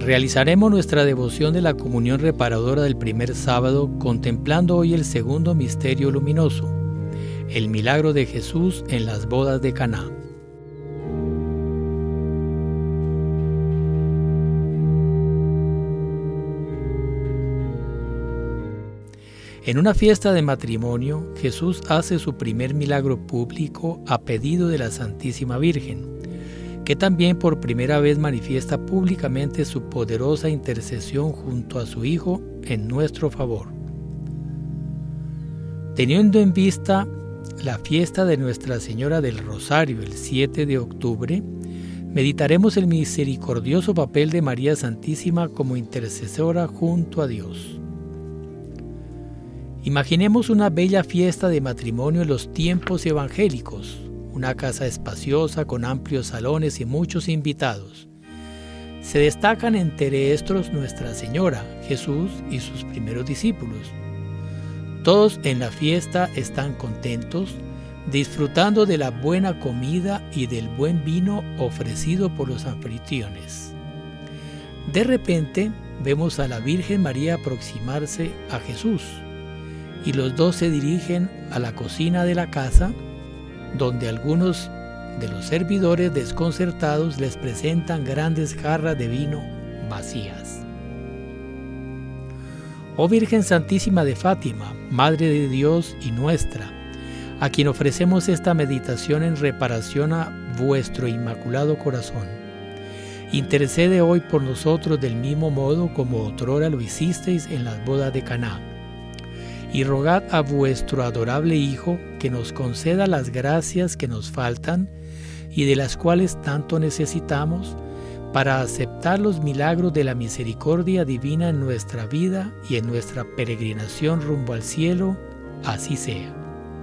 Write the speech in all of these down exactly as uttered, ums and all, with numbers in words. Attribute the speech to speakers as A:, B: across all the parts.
A: Realizaremos nuestra devoción de la comunión reparadora del primer sábado contemplando hoy el segundo misterio luminoso, el milagro de Jesús en las bodas de Caná. En una fiesta de matrimonio, Jesús hace su primer milagro público a pedido de la Santísima Virgen, que también por primera vez manifiesta públicamente su poderosa intercesión junto a su Hijo en nuestro favor. Teniendo en vista la fiesta de Nuestra Señora del Rosario el siete de octubre, meditaremos el misericordioso papel de María Santísima como intercesora junto a Dios. Imaginemos una bella fiesta de matrimonio en los tiempos evangélicos, una casa espaciosa con amplios salones y muchos invitados. Se destacan entre estos Nuestra Señora, Jesús y sus primeros discípulos. Todos en la fiesta están contentos, disfrutando de la buena comida y del buen vino ofrecido por los anfitriones. De repente vemos a la Virgen María aproximarse a Jesús, y los dos se dirigen a la cocina de la casa, donde algunos de los servidores desconcertados les presentan grandes jarras de vino vacías. Oh Virgen Santísima de Fátima, Madre de Dios y nuestra, a quien ofrecemos esta meditación en reparación a vuestro Inmaculado Corazón, intercede hoy por nosotros del mismo modo como otrora lo hicisteis en las bodas de Caná. Y rogad a vuestro adorable Hijo que nos conceda las gracias que nos faltan y de las cuales tanto necesitamos para aceptar los milagros de la misericordia divina en nuestra vida y en nuestra peregrinación rumbo al cielo, así sea.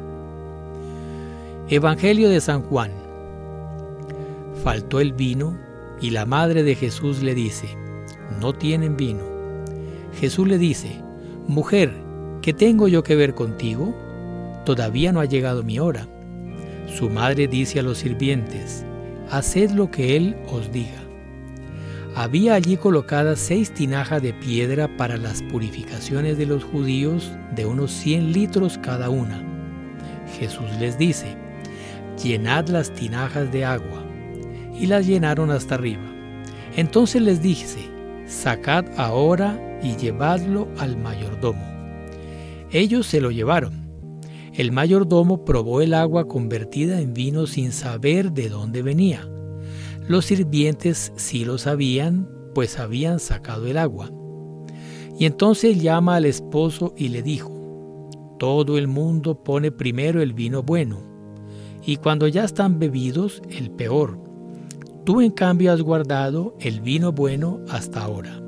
A: Evangelio de San Juan. Faltó el vino y la madre de Jesús le dice: no tienen vino. Jesús le dice: mujer, ¿qué tengo yo que ver contigo? Todavía no ha llegado mi hora. Su madre dice a los sirvientes: haced lo que él os diga. Había allí colocadas seis tinajas de piedra para las purificaciones de los judíos, de unos cien litros cada una. Jesús les dice: llenad las tinajas de agua. Y las llenaron hasta arriba. Entonces les dice: sacad ahora y llevadlo al mayordomo. Ellos se lo llevaron. El mayordomo probó el agua convertida en vino sin saber de dónde venía. Los sirvientes sí lo sabían, pues habían sacado el agua. Y entonces llama al esposo y le dijo: todo el mundo pone primero el vino bueno, y cuando ya están bebidos, el peor. Tú en cambio has guardado el vino bueno hasta ahora.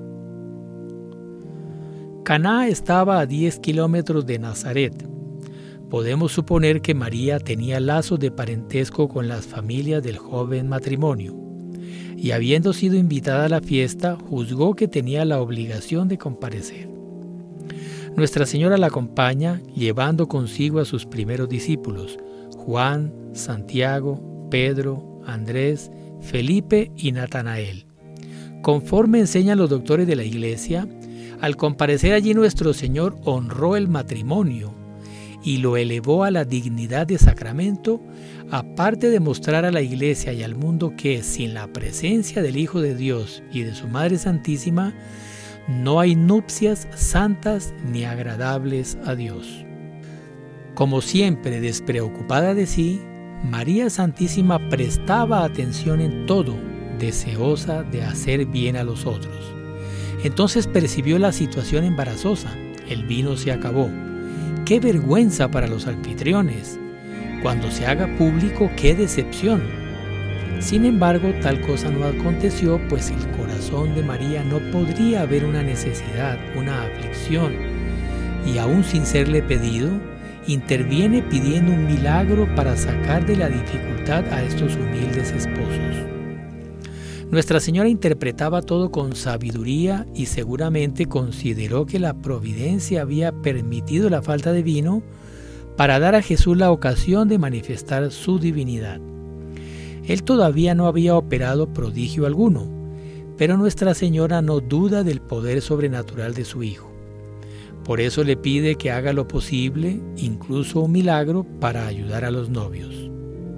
A: Caná estaba a diez kilómetros de Nazaret. Podemos suponer que María tenía lazos de parentesco con las familias del joven matrimonio, y habiendo sido invitada a la fiesta, juzgó que tenía la obligación de comparecer. Nuestra Señora la acompaña, llevando consigo a sus primeros discípulos, Juan, Santiago, Pedro, Andrés, Felipe y Natanael. Conforme enseñan los doctores de la Iglesia, al comparecer allí nuestro Señor honró el matrimonio y lo elevó a la dignidad de sacramento, aparte de mostrar a la Iglesia y al mundo que sin la presencia del Hijo de Dios y de su Madre Santísima no hay nupcias santas ni agradables a Dios. Como siempre despreocupada de sí, María Santísima prestaba atención en todo, deseosa de hacer bien a los otros. Entonces percibió la situación embarazosa. El vino se acabó. ¡Qué vergüenza para los anfitriones! Cuando se haga público, ¡qué decepción! Sin embargo, tal cosa no aconteció, pues el corazón de María no podría haber una necesidad, una aflicción, y aún sin serle pedido, interviene pidiendo un milagro para sacar de la dificultad a estos humildes esposos. Nuestra Señora interpretaba todo con sabiduría y seguramente consideró que la providencia había permitido la falta de vino para dar a Jesús la ocasión de manifestar su divinidad. Él todavía no había operado prodigio alguno, pero Nuestra Señora no duda del poder sobrenatural de su Hijo. Por eso le pide que haga lo posible, incluso un milagro, para ayudar a los novios.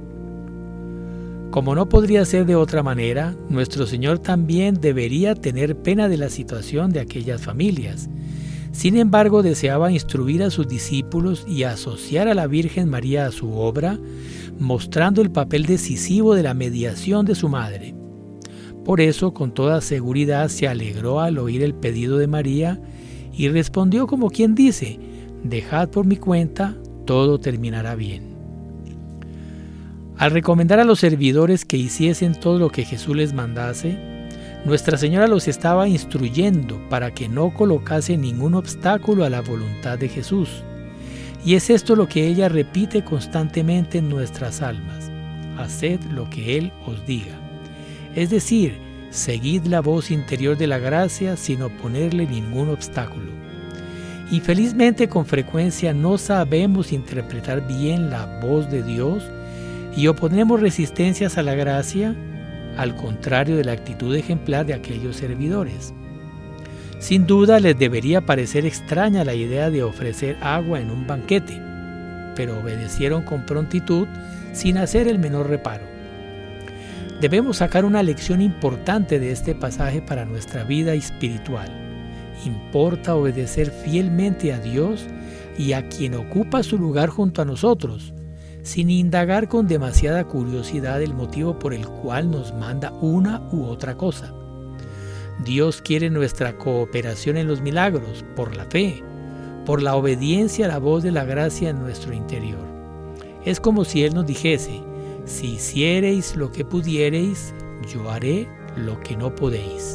A: Como no podría ser de otra manera, nuestro Señor también debería tener pena de la situación de aquellas familias. Sin embargo, deseaba instruir a sus discípulos y asociar a la Virgen María a su obra, mostrando el papel decisivo de la mediación de su madre. Por eso, con toda seguridad, se alegró al oír el pedido de María y respondió como quien dice: «Dejad por mi cuenta, todo terminará bien». Al recomendar a los servidores que hiciesen todo lo que Jesús les mandase, Nuestra Señora los estaba instruyendo para que no colocase ningún obstáculo a la voluntad de Jesús. Y es esto lo que ella repite constantemente en nuestras almas: haced lo que Él os diga. Es decir, seguid la voz interior de la gracia sin oponerle ningún obstáculo. Infelizmente, con frecuencia no sabemos interpretar bien la voz de Dios y oponemos resistencias a la gracia, al contrario de la actitud ejemplar de aquellos servidores. Sin duda les debería parecer extraña la idea de ofrecer agua en un banquete, pero obedecieron con prontitud sin hacer el menor reparo. Debemos sacar una lección importante de este pasaje para nuestra vida espiritual. Importa obedecer fielmente a Dios y a quien ocupa su lugar junto a nosotros, sin indagar con demasiada curiosidad el motivo por el cual nos manda una u otra cosa. Dios quiere nuestra cooperación en los milagros, por la fe, por la obediencia a la voz de la gracia en nuestro interior. Es como si Él nos dijese: si hiciereis lo que pudiereis, yo haré lo que no podéis.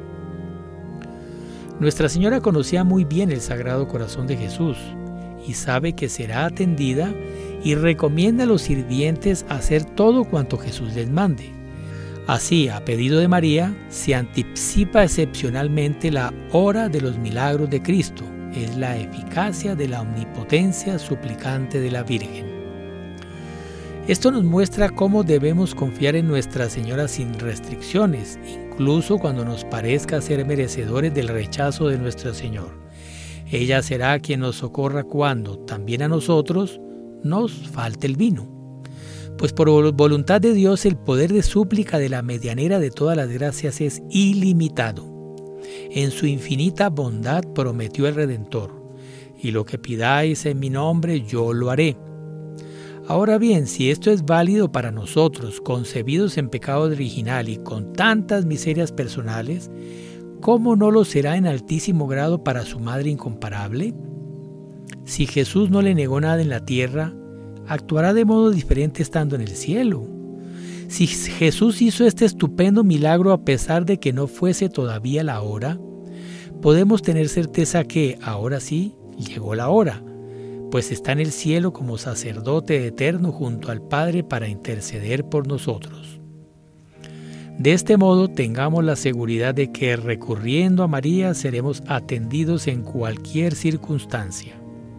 A: Nuestra Señora conocía muy bien el Sagrado Corazón de Jesús y sabe que será atendida, y recomienda a los sirvientes hacer todo cuanto Jesús les mande. Así, a pedido de María, se anticipa excepcionalmente la hora de los milagros de Cristo. Es la eficacia de la omnipotencia suplicante de la Virgen. Esto nos muestra cómo debemos confiar en Nuestra Señora sin restricciones, incluso cuando nos parezca ser merecedores del rechazo de nuestro Señor. Ella será quien nos socorra cuando, también a nosotros, nos falte el vino. Pues por voluntad de Dios el poder de súplica de la medianera de todas las gracias es ilimitado. En su infinita bondad prometió el Redentor: y lo que pidáis en mi nombre yo lo haré. Ahora bien, si esto es válido para nosotros, concebidos en pecado original y con tantas miserias personales, ¿cómo no lo será en altísimo grado para su Madre incomparable? Si Jesús no le negó nada en la tierra, actuará de modo diferente estando en el cielo. Si Jesús hizo este estupendo milagro a pesar de que no fuese todavía la hora, podemos tener certeza que, ahora sí, llegó la hora, pues está en el cielo como sacerdote eterno junto al Padre para interceder por nosotros. De este modo, tengamos la seguridad de que, recurriendo a María, seremos atendidos en cualquier circunstancia.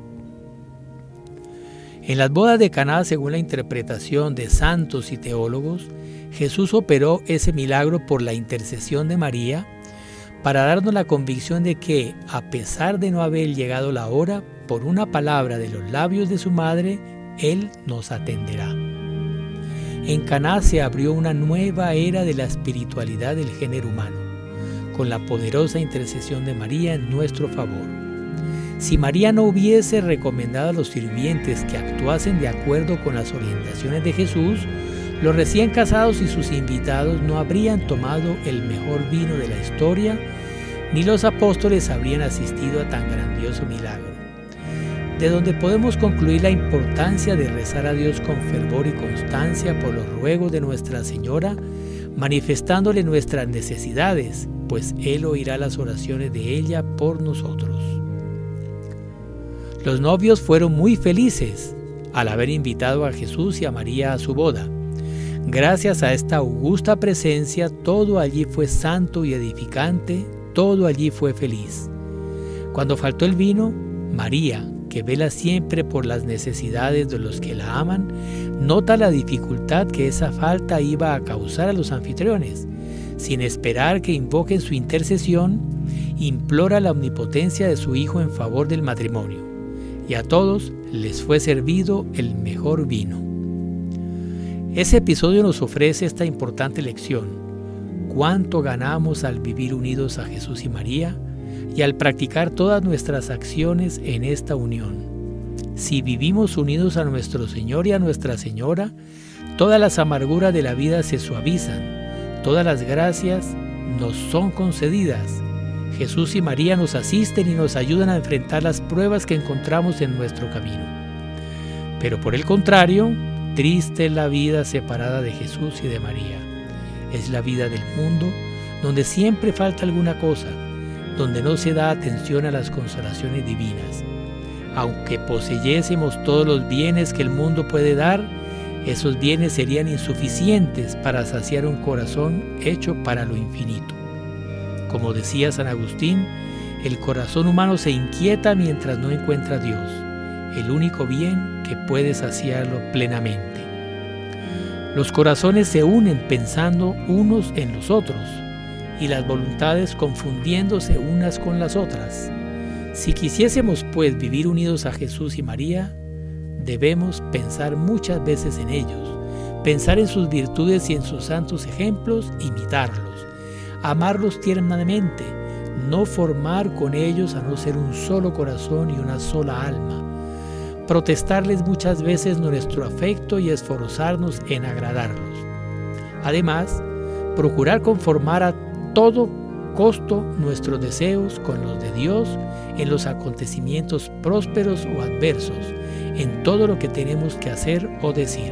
A: En las bodas de Caná, según la interpretación de santos y teólogos, Jesús operó ese milagro por la intercesión de María para darnos la convicción de que, a pesar de no haber llegado la hora, por una palabra de los labios de su madre, Él nos atenderá. En Caná se abrió una nueva era de la espiritualidad del género humano, con la poderosa intercesión de María en nuestro favor. Si María no hubiese recomendado a los sirvientes que actuasen de acuerdo con las orientaciones de Jesús, los recién casados y sus invitados no habrían tomado el mejor vino de la historia, ni los apóstoles habrían asistido a tan grandioso milagro. De donde podemos concluir la importancia de rezar a Dios con fervor y constancia por los ruegos de Nuestra Señora, manifestándole nuestras necesidades, pues Él oirá las oraciones de ella por nosotros. Los novios fueron muy felices al haber invitado a Jesús y a María a su boda. Gracias a esta augusta presencia, todo allí fue santo y edificante, todo allí fue feliz. Cuando faltó el vino, María, que vela siempre por las necesidades de los que la aman, nota la dificultad que esa falta iba a causar a los anfitriones. sin esperar que invoquen su intercesión, implora la omnipotencia de su Hijo en favor del matrimonio, y a todos les fue servido el mejor vino. Ese episodio nos ofrece esta importante lección: cuánto ganamos al vivir unidos a Jesús y María y al practicar todas nuestras acciones en esta unión. Si vivimos unidos a nuestro Señor y a Nuestra Señora, todas las amarguras de la vida se suavizan, todas las gracias nos son concedidas. Jesús y María nos asisten y nos ayudan a enfrentar las pruebas que encontramos en nuestro camino. Pero por el contrario, triste es la vida separada de Jesús y de María. Es la vida del mundo, donde siempre falta alguna cosa, donde no se da atención a las consolaciones divinas. Aunque poseyésemos todos los bienes que el mundo puede dar, esos bienes serían insuficientes para saciar un corazón hecho para lo infinito. Como decía San Agustín, el corazón humano se inquieta mientras no encuentra a Dios, el único bien que puede saciarlo plenamente. Los corazones se unen pensando unos en los otros, y las voluntades confundiéndose unas con las otras. Si quisiésemos pues vivir unidos a Jesús y María, debemos pensar muchas veces en ellos, pensar en sus virtudes y en sus santos ejemplos, imitarlos, amarlos tiernamente, no formar con ellos a no ser un solo corazón y una sola alma, protestarles muchas veces nuestro afecto y esforzarnos en agradarlos. Además, procurar conformar a todo costo nuestros deseos con los de Dios en los acontecimientos prósperos o adversos, en todo lo que tenemos que hacer o decir.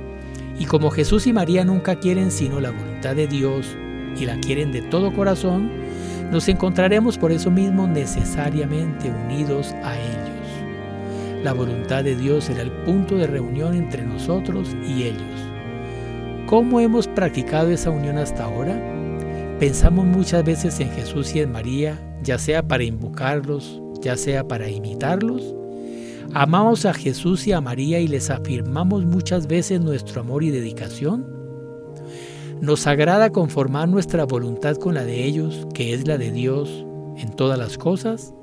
A: Y como Jesús y María nunca quieren sino la voluntad de Dios y la quieren de todo corazón, nos encontraremos por eso mismo necesariamente unidos a ellos. La voluntad de Dios será el punto de reunión entre nosotros y ellos. ¿Cómo hemos practicado esa unión hasta ahora? Pensamos muchas veces en Jesús y en María, ya sea para invocarlos, ya sea para imitarlos. ¿Amamos a Jesús y a María y les afirmamos muchas veces nuestro amor y dedicación? ¿Nos agrada conformar nuestra voluntad con la de ellos, que es la de Dios, en todas las cosas?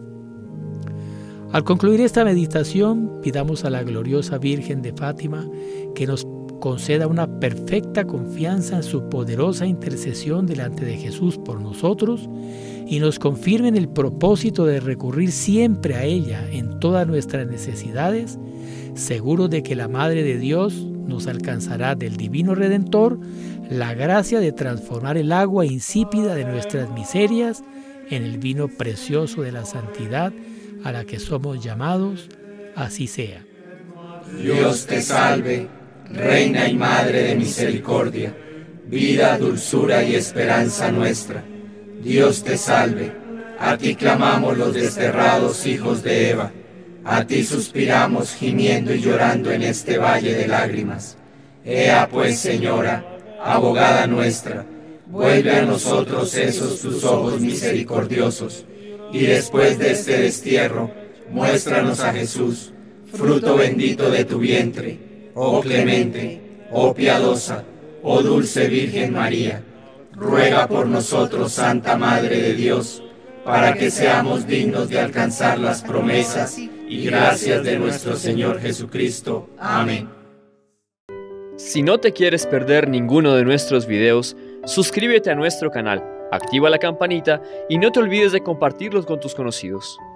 A: Al concluir esta meditación, pidamos a la gloriosa Virgen de Fátima que nos conceda una perfecta confianza en su poderosa intercesión delante de Jesús por nosotros y nos confirme en el propósito de recurrir siempre a ella en todas nuestras necesidades, seguros de que la Madre de Dios nos alcanzará del Divino Redentor la gracia de transformar el agua insípida de nuestras miserias en el vino precioso de la santidad a la que somos llamados. Así sea.
B: Dios te salve, Reina y Madre de misericordia, vida, dulzura y esperanza nuestra. Dios te salve, a ti clamamos los desterrados hijos de Eva, a ti suspiramos gimiendo y llorando en este valle de lágrimas. Ea pues, Señora, abogada nuestra, vuelve a nosotros esos tus ojos misericordiosos, y después de este destierro, muéstranos a Jesús, fruto bendito de tu vientre. Oh clemente, oh piadosa, oh dulce Virgen María, ruega por nosotros, Santa Madre de Dios, para que seamos dignos de alcanzar las promesas y gracias de nuestro Señor Jesucristo. Amén.
C: Si no te quieres perder ninguno de nuestros videos, suscríbete a nuestro canal, activa la campanita y no te olvides de compartirlos con tus conocidos.